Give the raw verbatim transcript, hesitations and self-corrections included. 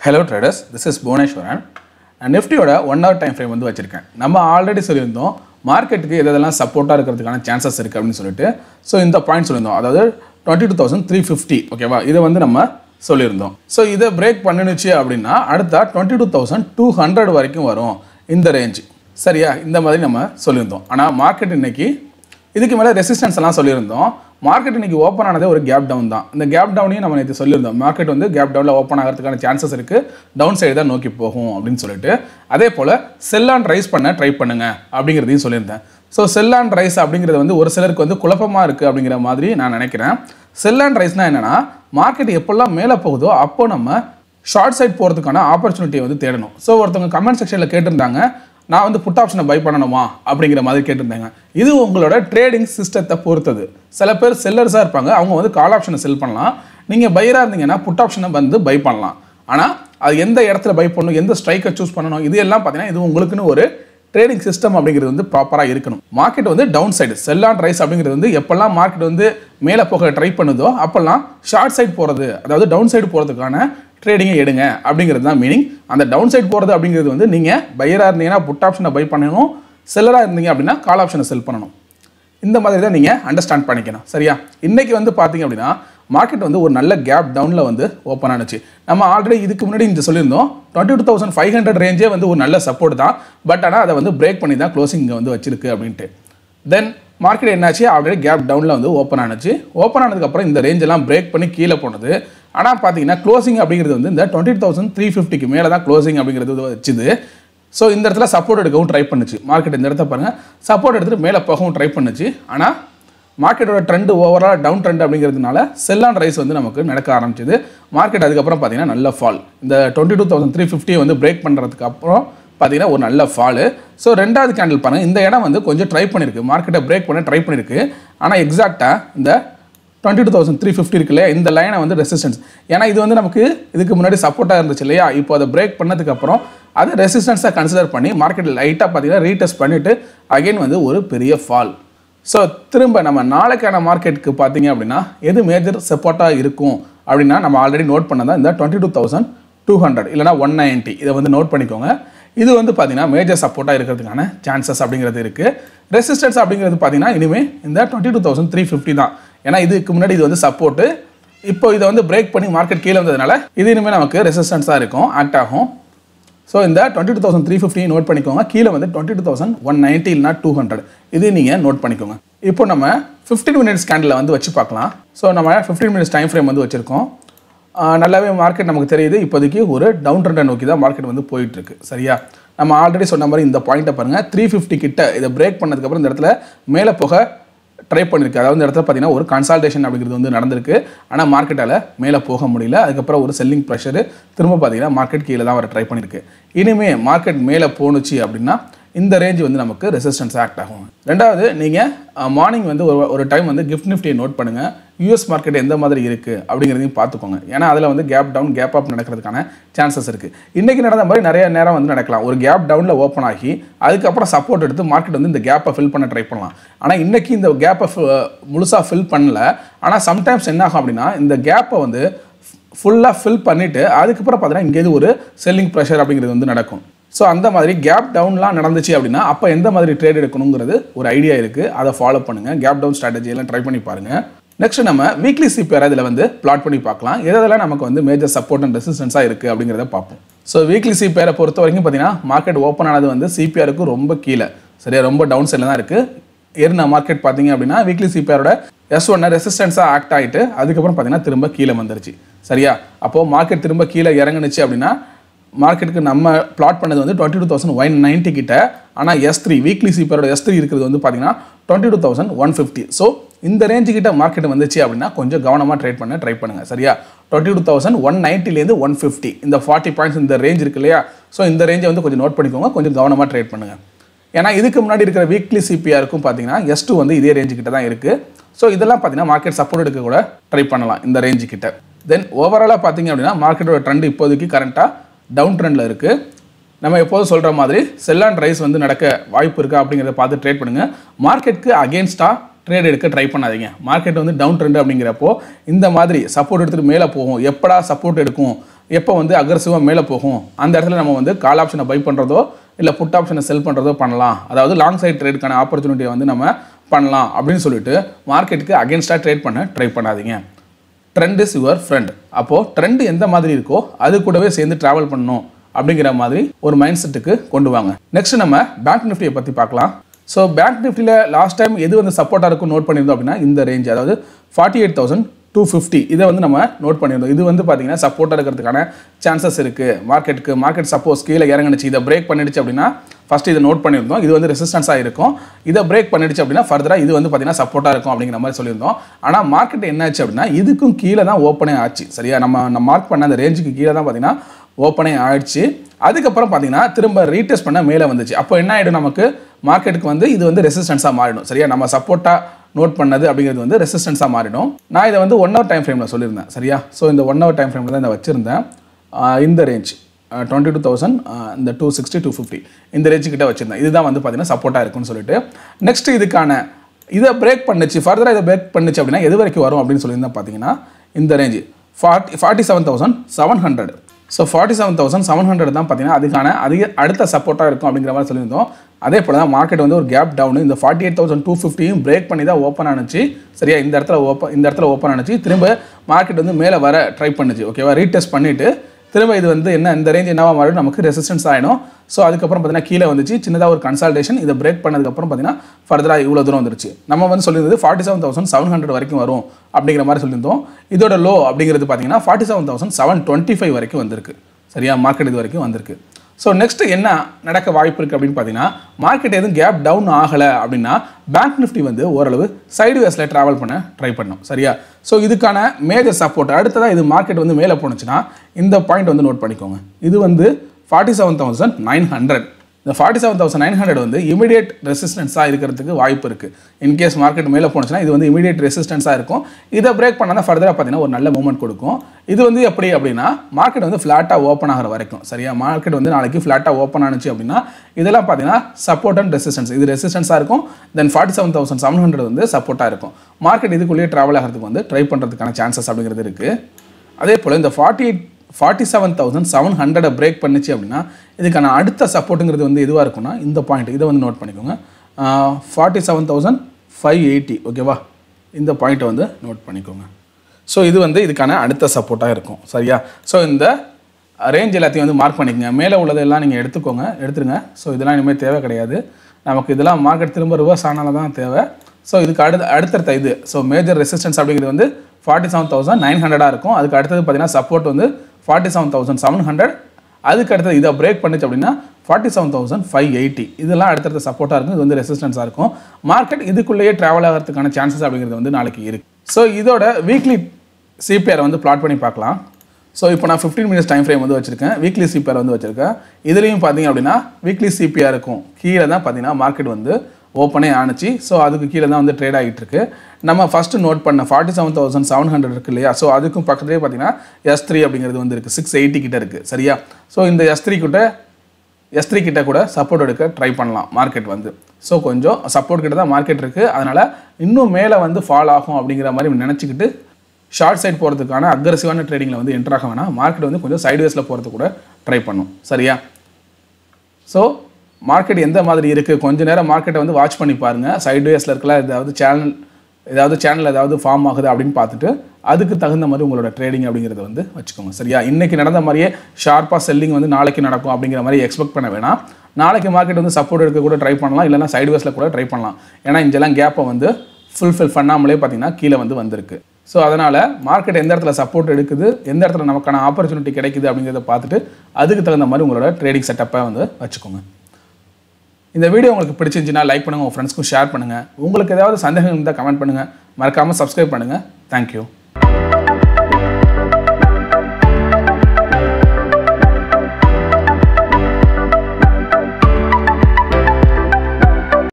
Hello traders, this is Bhuvaneshwaran. Nifty oda one hour time frame வந்து வச்சிருக்கேன். நம்ம already சொல்லியிருந்தோம் மார்க்கெட்டுக்கு எதெல்லாம் சப்போர்ட்டா இருக்கிறதுக்கான சான்சஸ் இருக்கு அப்படினு சொல்லிட்டு சோ இந்த பாயிண்ட் சொல்லியிருந்தோம். அதாவது twenty-two thousand three hundred fifty ஓகேவா? இத வந்து நம்ம சொல்லியிருந்தோம். சோ இத பிரேக் பண்ணினுச்சு அப்படினா அடுத்த twenty-two thousand two hundred வரைக்கும் வரும் இந்த ரேஞ்ச். சரியா? இந்த மாதிரி நம்ம சொல்லியிருந்தோம். ஆனா மார்க்கெட் இன்னைக்கு இதுக்கு மேல ரெசிஸ்டன்ஸ் எல்லாம் சொல்லியிருந்தோம். மார்க்கெட் இன்னைக்கு ஓபன் ஆனதே ஒரு கேப் டவுன் தான். இந்த கேப் டவுனையும் நம்ம நேத்து சொல்லியிருந்தோம். மார்க்கெட் வந்து கேப் டவுன்ல ஓபன் ஆகிறதுக்கான சான்சஸ் இருக்கு. டவுன் சைடு தான் நோக்கி போகும் அப்படினு சொல்லிட்டு அதே போல செல் ஆன் ரைஸ் பண்ண ட்ரை பண்ணுங்க அப்படிங்கறதையும் சொல்லியிருந்தேன். சோ செல் ஆன் ரைஸ் அப்படிங்கிறது வந்து ஒரு சிலருக்கு வந்து குழப்பமா இருக்கு அப்படிங்கிற மாதிரி நான் நினைக்கிறேன். செல் ஆன் ரைஸ்னா என்னன்னா மார்க்கெட் எப்பெல்லாம் மேலே போகுதோ அப்போ நம்ம ஷார்ட் சைடு போறதுக்கான ஆப்பர்ச்சுனிட்டியை வந்து தேடணும். சோ ஒருத்தவங்க கமெண்ட் செக்ஷன்ல கேட்டிருந்தாங்க நான் வந்து புட் ஆப்ஷனை பை பண்ணணுமா அப்படிங்கிற மாதிரி கேட்டிருந்தாங்க. இது உங்களோட ட்ரேடிங் சிஸ்டத்தை பொறுத்தது. சில பேர் செல்லர்ஸாக இருப்பாங்க, அவங்க வந்து கால் ஆப்ஷனை செல் பண்ணலாம். நீங்கள் பையராக இருந்தீங்கன்னா புட் ஆப்ஷனை வந்து பை பண்ணலாம். ஆனால் அது எந்த இடத்துல பை பண்ணணும், எந்த ஸ்ட்ரைக்கை சூஸ் பண்ணணும், இது எல்லாம் பார்த்தீங்கன்னா இது உங்களுக்குன்னு ஒரு ட்ரேடிங் சிஸ்டம் அப்படிங்கிறது வந்து ப்ராப்பராக இருக்கணும். மார்க்கெட் வந்து downside sell on rise அப்படிங்கிறது வந்து எப்பெல்லாம் மார்க்கெட் வந்து மேலே போக ட்ரை பண்ணுதோ அப்பெல்லாம் ஷார்ட் சைடு போகிறது, அதாவது டவுன் சைடு போகிறதுக்கான ட்ரேடிங்கை எடுங்க அப்படிங்கிறது தான் மீனிங். அந்த டவுன் சைடு போகிறது அப்படிங்கிறது வந்து நீங்கள் பையராக இருந்தீங்கன்னா புட் ஆப்ஷனை பை பண்ணணும், செல்லராக இருந்தீங்க அப்படின்னா கால் ஆப்ஷனை செல் பண்ணணும். இந்த மாதிரி தான் நீங்கள் அண்டர்ஸ்டாண்ட் பண்ணிக்கணும். சரியா? இன்றைக்கி வந்து பார்த்தீங்க அப்படின்னா மார்க்கெட் வந்து ஒரு நல்ல கேப் டவுனில் வந்து ஓப்பன் ஆனிச்சு. நம்ம ஆல்ரெடி இதுக்கு முன்னாடி இங்கே சொல்லியிருந்தோம் twenty two thousand five hundred ரேஞ்சே வந்து ஒரு நல்ல சப்போர்ட் தான். பட் ஆனால் அதை வந்து பிரேக் பண்ணி தான் க்ளோசிங் இங்கே வந்து வச்சிருக்கு அப்படின்ட்டு. தென் மார்க்கெட் என்னாச்சு, ஆல்ரெடி கேப் டவுனில் வந்து ஓப்பன் ஆனிச்சு. ஓப்பன் ஆனதுக்கப்புறம் இந்த ரேஞ்செல்லாம் பிரேக் பண்ணி கீழே போனது. ஆனால் பார்த்தீங்கன்னா க்ளோசிங் அப்படிங்கிறது வந்து இந்த டுவெண்ட்டி தௌசண்ட் த்ரீ ஃபிஃப்டிக்கு மேலே தான் க்ளோசிங் அப்படிங்கிறது வச்சுது. ஸோ இந்த இடத்துல சப்போர்ட் எடுக்கவும் ட்ரை பண்ணுச்சு. மார்க்கெட் இந்த இடத்த பாருங்கள் சப்போர்ட் எடுத்துகிட்டு மேலே போகவும் ட்ரை பண்ணுச்சு. ஆனால் மார்க்கெட்டோட ட்ரெண்டு ஓவரால் டவுன் ட்ரெண்ட் அப்படிங்கிறதுனால செல் ஆன் ரைஸ் வந்து நமக்கு நடக்க ஆரம்பிச்சிது. மார்க்கெட் அதுக்கப்புறம் பார்த்தீங்கன்னா நல்ல ஃபால். இந்த டுவெண்ட்டி டூ தௌசண்ட் த்ரீ ஃபிஃப்டியை வந்து பிரேக் பண்ணுறதுக்கு அப்புறம் பார்த்தீங்கன்னா ஒரு நல்ல ஃபாலு. ஸோ ரெண்டாவது கேண்டில் பாருங்கள், இந்த இடம் வந்து கொஞ்சம் ட்ரை பண்ணியிருக்கு, மார்க்கெட்டை பிரேக் பண்ண ட்ரை பண்ணியிருக்கு. ஆனால் எக்ஸாக்டாக இந்த twenty two thousand three fifty இருக்கு இல்லையா, இந்த லைனை வந்து ரெசிஸ்டன்ஸ். ஏன்னா இது வந்து நமக்கு இதுக்கு முன்னாடி சப்போர்ட்டாக இருந்துச்சு இல்லையா, இப்போ அதை பிரேக் பண்ணதுக்கப்புறம் அதை ரெசிஸ்டன்ஸாக கன்சிடர் பண்ணி மார்க்கெட்டில் லைட்டாக பார்த்தீங்கன்னா ரீடெஸ்ட் பண்ணிவிட்டு அகைன் வந்து ஒரு பெரிய ஃபால். ஸோ திரும்ப நம்ம நாளைக்கான மார்க்கெட்டுக்கு பார்த்தீங்க அப்படின்னா எது மேஜர் சப்போர்ட்டாக இருக்கும் அப்படின்னா நம்ம ஆல்ரெடி நோட் பண்ணதான் இந்த twenty two thousand two hundred இல்லைனா ஒன் நைன்ட்டி இதை வந்து நோட் பண்ணிக்கோங்க. இது வந்து பார்த்தீங்கன்னா மேஜர் சப்போர்ட்டாக இருக்கிறதுக்கான சான்சஸ் அப்படிங்கிறது இருக்குது. ரெசிஸ்டன்ஸ் அப்படிங்கிறது பார்த்தீங்கன்னா இனிமேல் இந்த twenty two thousand three fifty தான். ஏன்னா இதுக்கு முன்னாடி இது வந்து சப்போர்ட்டு, இப்போ இதை வந்து பிரேக் பண்ணி மார்க்கெட் கீழே வந்ததுனால இது இனிமேல் நமக்கு ரெசிஸ்டன்ஸாக இருக்கும், ஆக்ட் ஆகும். ஸோ இந்த twenty two thousand three fifty note பண்ணிக்கோங்க. கீழே வந்து twenty two thousand one ninety இல்லைனா டூ ஹண்ட்ரட் இது நீங்கள் நோட் பண்ணிக்கோங்க. இப்போ நம்ம ஃபிஃப்டீன் மினிட்ஸ் கேண்டில் வந்து வச்சு பார்க்கலாம். ஸோ நம்ம ஃபிஃப்டீன் மினிட்ஸ் டைம் ஃப்ரேம் வந்து வச்சுருக்கோம். நல்லாவே மார்க்கெட் நமக்கு தெரியுது இப்போதைக்கு ஒரு டவுன் ட்ரெண்டை நோக்கி தான் மார்க்கெட் வந்து போயிட்டுருக்கு. சரியா? நம்ம ஆல்ரெடி சொன்ன மாதிரி இந்த பாயிண்ட்டை பாருங்கள், த்ரீ ஃபிஃப்டி கிட்ட இதை பிரேக் பண்ணதுக்கப்புறம் இந்த இடத்துல மேலே போக ட்ரை பண்ணியிருக்கு. அதாவது இந்த இடத்துல பார்த்தீங்கன்னா ஒரு கன்சால்டேஷன் அப்படிங்கிறது வந்து நடந்திருக்கு. ஆனால் மார்க்கெட்டால் மேலே போக முடியல. அதுக்கப்புறம் ஒரு செல்லிங் ப்ரெஷரு திரும்ப பார்த்தீங்கன்னா மார்க்கெட் கீழே தான் வர ட்ரை பண்ணியிருக்கு. இனிமேல் மார்க்கெட் மேலே போணுச்சு அப்படின்னா இந்த ரேஞ்ச் வந்து நமக்கு ரெசிஸ்டன்ஸ் ஆக்ட் ஆகும். ரெண்டாவது நீங்கள் மார்னிங் வந்து ஒரு ஒரு டைம் வந்து கிஃப்ட் நிஃப்டியை நோட் பண்ணுங்கள். யூஎஸ் மார்க்கெட் எந்த மாதிரி இருக்குது அப்படிங்கிறதையும் பார்த்துக்கோங்க. ஏன்னா அதில் வந்து கேப் டவுன் கேப் அப் நடக்கிறதுக்கான சான்சஸ் இருக்குது. இன்றைக்கி நடந்த மாதிரி நிறைய நேரம் வந்து நடக்கலாம். ஒரு கேப் டவுனில் ஓப்பன் ஆகி அதுக்கப்புறம் சப்போர்ட் எடுத்து மார்க்கெட் வந்து இந்த கேப்பை ஃபில் பண்ண ட்ரை பண்ணலாம். ஆனால் இன்றைக்கி இந்த கேப்பை முழுசாக ஃபில் பண்ணல. ஆனால் சம்டைம்ஸ் என்ன ஆகும் அப்படின்னா இந்த கேப்பை வந்து ஃபுல்லாக ஃபில் பண்ணிவிட்டு அதுக்கப்புறம் பார்த்தீங்கன்னா இங்கேருந்து ஒரு செல்லிங் ப்ரெஷர் அப்படிங்கிறது வந்து நடக்கும். ஸோ அந்த மாதிரி கேப் டவுன்லாம் நடந்துச்சு அப்படின்னா அப்போ எந்த மாதிரி ட்ரேட் எடுக்கணுங்கிறது ஒரு ஐடியா இருக்குது, அதை ஃபாலோ பண்ணுங்கள். கேப் டவுன் ஸ்ட்ராட்டஜியெல்லாம் ட்ரை பண்ணி பாருங்கள். நெக்ஸ்ட் நம்ம வீக்லி சிபிஆர் இதில் வந்து பிளாட் பண்ணி பார்க்கலாம். எதெல்லாம் நமக்கு வந்து மேஜர் சப்போர்ட் அண்ட் ரெசிஸ்டன்ஸாக இருக்குது அப்படிங்கிறத பார்ப்போம். ஸோ வீக்லி சிபிஆரை பொறுத்த வரைக்கும் பார்த்தீங்கன்னா மார்க்கெட் ஓப்பன் ஆனது வந்து சிபிஆருக்கு ரொம்ப கீழே, சரியா, ரொம்ப டவுன் சைடில் தான் இருக்குது. ஏறின மார்க்கெட் பார்த்தீங்க அப்படின்னா வீக்லி சிபிஆரோட எஸ் ஒன்னை ரெசிஸ்டன்ஸாக ஆக்ட் ஆகிட்டு அதுக்கப்புறம் பார்த்தீங்கன்னா திரும்ப கீழே வந்துருச்சு. சரியா? அப்போது மார்க்கெட் திரும்ப கீழே இறங்குனுச்சு அப்படின்னா மார்க்கெட்டுக்கு நம்ம பிளாட் பண்ணது வந்து twenty two thousand one ninety கிட்ட. ஆனால் எஸ் த்ரீ வீக்லி சிபிஆரோட எஸ் த்ரீ இருக்கிறது வந்து பார்த்தீங்கன்னா twenty two thousand one fifty. So இந்த ரேஞ்சு கிட்ட மார்க்கெட் வந்துச்சு அப்படின்னா கொஞ்சம் கவனமாக ட்ரேட் பண்ண ட்ரை பண்ணுங்கள். சரியா? டுவெண்ட்டி டூ தௌசண்ட் ஒன் நைன்ட்டிலேருந்து ஒன் ஃபிஃப்டி இந்த ஃபார்ட்டி பாயிண்ட்ஸ் இந்த ரேஞ்ச் இருக்கு இல்லையா, ஸோ இந்த ரேஞ்சை வந்து கொஞ்சம் நோட் பண்ணிக்கோங்க, கொஞ்சம் கவனமாக ட்ரேட் பண்ணுங்கள். ஏன்னா இதுக்கு முன்னாடி இருக்கிற வீக்லி சிபிஆருக்கும் பார்த்தீங்கன்னா எஸ் டூ வந்து இதே ரேஞ்சு கிட்ட தான் இருக்குது. ஸோ இதெல்லாம் பார்த்தீங்கன்னா மார்க்கெட் சப்போர்ட் எடுக்க கூட ட்ரை பண்ணலாம் இந்த ரேஞ்சு கிட்ட. தென் ஓவராலாக பார்த்தீங்க அப்படின்னா மார்க்கெட்டோட ட்ரெண்ட் இப்போதைக்கு கரண்ட்டாக டவுன் ட்ரெண்டில் இருக்குது. நம்ம எப்போதும் சொல்கிற மாதிரி செல் ஆன் ரைஸ் வந்து நடக்க வாய்ப்பு இருக்கா அப்படிங்கிறத பார்த்து ட்ரேட் பண்ணுங்கள். மார்க்கெட்டுக்கு அகேன்ஸ்டாக ட்ரேட் எடுக்க ட்ரை பண்ணாதீங்க. மார்க்கெட் வந்து டவுன் ட்ரெண்ட் அப்படிங்கிறப்போ இந்த மாதிரி சப்போர்ட் எடுத்துகிட்டு மேலே போகும், எப்படா சப்போர்ட் எடுக்கும் எப்போ வந்து அக்ரெசிவாக மேலே போகும் அந்த இடத்துல நம்ம வந்து கால் ஆப்ஷனை பை பண்ணுறதோ இல்லை புட் ஆப்ஷனை செல் பண்ணுறதோ பண்ணலாம். அதாவது லாங் சைட் ட்ரேடுக்கான ஆப்பர்ச்சுனிட்டியை வந்து நம்ம பண்ணலாம் அப்படின்னு சொல்லிட்டு மார்க்கெட்டுக்கு அகேன்ஸ்டாக ட்ரேட் பண்ண ட்ரை பண்ணாதீங்க. Trend is your friend. அப்போது ட்ரெண்ட் எந்த மாதிரி இருக்கோ அது கூடவே சேர்ந்து ட்ராவல் பண்ணணும் அப்படிங்கிற மாதிரி ஒரு மைண்ட் செட்டுக்கு கொண்டு வாங்க. நெக்ஸ்ட் நம்ம பேங்க் நிஃப்டியை பற்றி பார்க்கலாம். ஸோ பேங்க் நிஃப்டியில் லாஸ்ட் டைம் எது வந்து சப்போர்ட்டாக இருக்கும் நோட் பண்ணியிருந்தோம் அப்படின்னா இந்த ரேஞ்ச், அதாவது forty eight thousand two fifty இதை வந்து நம்ம நோட் பண்ணியிருந்தோம். இது வந்து பார்த்தீங்கன்னா சப்போர்ட்டாக இருக்கிறதுக்கான சான்சஸ் இருக்குது. மார்க்கெட்டுக்கு மார்க்கெட் சப்போஸ் கீழே இறங்குனுச்சு, இதை பிரேக் பண்ணிடுச்சு அப்படின்னா ஃபஸ்ட்டு இதை நோட் பண்ணியிருந்தோம். இது வந்து ரெசிஸ்டன்ஸாக இருக்கும். இதை பிரேக் பண்ணிடுச்சு அப்படின்னா ஃபர்தராக இது வந்து பார்த்தீங்கன்னா சப்போர்ட்டாக இருக்கும் அப்படிங்கிற மாதிரி சொல்லியிருந்தோம். ஆனால் மார்க்கெட் என்ன ஆச்சு அப்படின்னா இதுக்கும் கீழே தான் ஓப்பனே ஆச்சு. சரியா, நம்ம நம்ம மார்க் பண்ண அந்த ரேஞ்சுக்கு கீழே தான் பார்த்தீங்கன்னா ஓப்பனே ஆயிடுச்சு. அதுக்கப்புறம் பார்த்தீங்கன்னா திரும்ப ரீடெஸ்ட் பண்ண மேலே வந்துச்சு. அப்போ என்ன ஆகிடும், நமக்கு மார்க்கெட்டுக்கு வந்து இது வந்து ரெசிஸ்டன்ஸாக மாறிடும். சரியா, நம்ம சப்போர்ட்டாக நோட் பண்ணது அப்படிங்கிறது வந்து ரெசிஸ்டன்ஸாக மாறிடும். நான் இதை வந்து ஒன் ஹவர் டைம் ஃப்ரேமில் சொல்லியிருந்தேன். சரியா, ஸோ இந்த ஒன் ஹவர் டைம் ஃப்ரேமில் தான் இதை வச்சுருந்தேன். இந்த ரேஞ்ச் டுவெண்ட்டி டூ தௌசண்ட் இந்த டூ சிக்ஸ்டி டூ ஃபிஃப்டி இந்த ரேஞ்சு கிட்ட வச்சுருந்தேன். இதுதான் வந்து பார்த்தீங்கன்னா சப்போர்ட்டாக இருக்குன்னு சொல்லிட்டு நெக்ஸ்ட் இதுக்கான இதை பிரேக் பண்ணுச்சு, ஃபர்தராக இதை பிரேக் பண்ணுச்சு அப்படின்னா எது வரைக்கும் வரும் அப்படின்னு சொல்லியிருந்தேன். பார்த்தீங்கன்னா இந்த range forty forty seven thousand seven hundred so forty seven thousand seven hundred தான் பார்த்தீங்கன்னா அதுக்கான அதிக அடுத்த சப்போர்ட்டாக இருக்கும் அப்படிங்கிற மாதிரி சொல்லியிருந்தோம். அதே போல் தான் மார்க்கெட் வந்து ஒரு கேப் டவுனு இந்த ஃபார்ட்டி எயிட் தௌசண்ட் டூ ஃபிஃப்டியும் பிரேக் பண்ணி தான் ஓப்பன் ஆனிச்சு. சரியா, இந்த இடத்துல ஓப்பன் இந்த இடத்துல ஓப்பன் ஆனிச்சு. திரும்ப மார்க்கெட் வந்து மேலே வர ட்ரை பண்ணுச்சு. ஓகேவா, ரீடெஸ்ட் பண்ணிவிட்டு திரும்ப இது வந்து என்ன இந்த ரேஞ்ச் என்னவா மாறிடும், நமக்கு ரெசிஸ்டன்ஸ் ஆகிடும். ஸோ அதுக்கப்புறம் பார்த்தீங்கன்னா கீழே வந்துச்சு, சின்னதாக ஒரு கன்சல்டேஷன். இதை பிரேக் பண்ணதுக்கப்புறம் பார்த்தீங்கன்னா ஃபர்தராக இவ்வளோ தூரம் வந்துருச்சு. நம்ம வந்து சொல்லியிருந்தது forty seven thousand seven hundred வரைக்கும் வரும் அப்படிங்கிற மாதிரி சொல்லியிருந்தோம். இதோட லோ அப்படிங்கிறது பார்த்தீங்கன்னா forty seven thousand seven twenty five வரைக்கும் வந்திருக்கு. சரியா, மார்க்கெட் இது வரைக்கும் வந்திருக்கு. ஸோ நெக்ஸ்ட் என்ன நடக்க வாய்ப்பு இருக்குது அப்படின்னு பார்த்தீங்கன்னா மார்க்கெட் எதுவும் கேப் டவுன் ஆகலை அப்படின்னா பேங்க் நிஃப்டி வந்து ஓரளவு சைடு வேஸில் ட்ராவல் பண்ண ட்ரை பண்ணும். சரியா, ஸோ இதுக்கான மேஜர் சப்போர்ட் அடுத்ததாக இது மார்க்கெட் வந்து மேலே போணுச்சுன்னா இந்த பாயிண்ட் வந்து நோட் பண்ணிக்கோங்க. இது வந்து forty seven thousand nine hundred இந்த forty seven thousand nine hundred வந்து இமீடியட் ரெசிஸ்டன்ஸாக இருக்கிறதுக்கு வாய்ப்பு இருக்குது. இன்கேஸ் மார்க்கெட் மேலே போனுச்சுன்னா இது வந்து இமீடியட் ரெசிஸ்டன்ஸாக இருக்கும். இதை பிரேக் பண்ணால் தான் ஃபர்தராக பார்த்தீங்கன்னா ஒரு நல்ல மூவ்மெண்ட் கொடுக்கும். இது வந்து எப்படி அப்படின்னா மார்க்கெட் வந்து ஃப்ளாட்டாக ஓப்பன் ஆகிற வரைக்கும். சரியா, மார்க்கெட் வந்து நாளைக்கு ஃப்ளாட்டாக ஓப்பன் ஆனிச்சு அப்படின்னா இதெல்லாம் பார்த்தீங்கன்னா சப்போர்ட் அண்ட் ரெசிஸ்டன்ஸ். இது ரெசிஸ்டன்ஸாக இருக்கும். Then forty seven thousand seven hundred வந்து சப்போர்ட்டாக இருக்கும். மார்க்கெட் இதுக்குள்ளேயே ட்ராவல் ஆகிறதுக்கு வந்து ட்ரை பண்ணுறதுக்கான சான்சஸ் அப்படிங்கிறது இருக்குது. அதே போல் இந்த forty eight forty seven thousand seven ஹண்ட்ரடை பிரேக் பண்ணிச்சு அப்படின்னா இதுக்கான அடுத்த சப்போர்ட்டுங்கிறது வந்து எதுவாக இருக்குன்னா இந்த பாயிண்ட் இதை வந்து நோட் பண்ணிக்கோங்க. Forty seven thousand five eighty ஓகேவா, இந்த பாயிண்ட்டை வந்து நோட் பண்ணிக்கோங்க. ஸோ இது வந்து இதுக்கான அடுத்த சப்போர்ட்டாக இருக்கும். சரியா, ஸோ இந்த ரேஞ்ச் எல்லாத்தையும் வந்து மார்க் பண்ணிக்கோங்க. மேலே உள்ளதெல்லாம் நீங்கள் எடுத்துக்கோங்க, எடுத்துருங்க. ஸோ இதெல்லாம் இனிமேல் தேவை கிடையாது நமக்கு. இதெல்லாம் மார்க்கெட் திரும்ப ரிவர்ஸ் ஆனால தான் தேவை. ஸோ இதுக்கு அடுத்த அடுத்தடுத்த இது ஸோ மேஜர் ரெசிஸ்டன்ஸ் அப்படிங்கிறது வந்து ஃபார்ட்டி செவன் தௌசண்ட் நைன் ஹண்ட்ரடாக இருக்கும். அதுக்கு அடுத்தது பார்த்தீங்கன்னா சப்போர்ட் வந்து forty seven thousand seven hundred அதுக்கு அடுத்தது இதை பிரேக் பண்ணிச்சு அப்படின்னா forty seven thousand five eighty இதெல்லாம் அடுத்தடுத்த சப்போர்ட்டாக இருக்கும். இது வந்து ரெசிஸ்டன்ஸாக இருக்கும். மார்க்கெட் இதுக்குள்ளேயே ட்ராவல் ஆகிறதுக்கான சான்சஸ் அப்படிங்கிறது வந்து நாளைக்கு இருக்குது. ஸோ இதோட வீக்லி சிபிஆர் வந்து பிளாட் பண்ணி பார்க்கலாம். ஸோ இப்போ நான் ஃபிஃப்டீன் மினிட்ஸ் டைம் ஃப்ரேம் வந்து வச்சிருக்கேன். வீக்லி சிபிஆர் வந்து வச்சிருக்கேன். இதுலேயும் பார்த்தீங்க அப்படின்னா வீக்லி சிபிஆர் இருக்கும் கீழே தான் பார்த்தீங்கன்னா மார்க்கெட் வந்து ஓப்பனே ஆனிச்சு. ஸோ அதுக்கு கீழே தான் வந்து ட்ரேட் ஆகிட்டு இருக்கு. நம்ம ஃபஸ்ட்டு நோட் பண்ண forty seven thousand seven hundred இருக்குது இல்லையா, ஸோ அதுக்கும் பக்கத்துலேயே பார்த்தீங்கன்னா எஸ் த்ரீ அப்படிங்கிறது வந்து இருக்குது. சிக்ஸ் எயிட்டி கிட்ட இருக்குது. சரியா, ஸோ இந்த எஸ் த்ரீ கிட்ட எஸ் த்ரீ கிட்ட கூட சப்போர்ட் எடுக்க ட்ரை பண்ணலாம் மார்க்கெட் வந்து. ஸோ கொஞ்சம் சப்போர்ட் கிட்ட தான் மார்க்கெட் இருக்குது. அதனால் இன்னும் மேலே வந்து ஃபால் ஆகும் அப்படிங்கிற மாதிரி நினச்சிக்கிட்டு ஷார்ட் சைட் போகிறதுக்கான அக்ரெசிவான ட்ரேடிங்கில் வந்து என்ட்ரு ஆக வேணாம். மார்க்கெட் வந்து கொஞ்சம் சைட்வேஸில் போகிறதுக்கு கூட ட்ரை பண்ணும். சரியா, ஸோ மார்க்கெட் எந்த மாதிரி இருக்குது கொஞ்சம் நேரம் மார்க்கெட்டை வந்து வாட்ச் பண்ணி பாருங்கள். சைட்வேஸில் இருக்கலாம் ஏதாவது சேனல் ஏதாவது சேனல் ஏதாவது ஃபார்ம் ஆகுது அப்படின்னு பார்த்துட்டு அதுக்கு தகுந்த மாதிரி உங்களோட ட்ரேடிங் அப்படிங்கிறத வந்து வச்சுக்கோங்க. சரியா, இன்றைக்கி நடந்த மாதிரியே ஷார்ப்பாக செல்லிங் வந்து நாளைக்கு நடக்கும் அப்படிங்கிற மாதிரி எக்ஸ்பெக்ட் பண்ண வேணாம். நாளைக்கு மார்க்கெட் வந்து சப்போர்ட் எடுக்க கூட ட்ரை பண்ணலாம், இல்லைனா சைட்வேஸில் கூட ட்ரை பண்ணலாம். ஏன்னா இங்கெல்லாம் கேப்பை வந்து ஃபுல்ஃபில் பண்ணாமலே பார்த்தீங்கன்னா கீழே வந்து வந்திருக்கு. ஸோ அதனால் மார்க்கெட் எந்த இடத்துல சப்போர்ட் எடுக்குது, எந்த இடத்துல நமக்கான ஆப்பர்ச்சுனிட்டி கிடைக்குது அப்படிங்கிறத பார்த்துட்டு அதுக்கு தகுந்த மாதிரி உங்களோட ட்ரேடிங் செட்டப்பை வந்து வச்சுக்கோங்க. இந்த வீடியோ உங்களுக்கு பிடிச்சிருந்துச்சுன்னா லைக் பண்ணுங்கள், உங்கள் ஃப்ரெண்ட்ஸ்க்கும் ஷேர் பண்ணுங்கள். உங்களுக்கு ஏதாவது சந்தேகம் இருந்தால் கமெண்ட் பண்ணுங்கள். மறக்காமல் சப்ஸ்கிரைப் பண்ணுங்கள். தேங்க்யூ.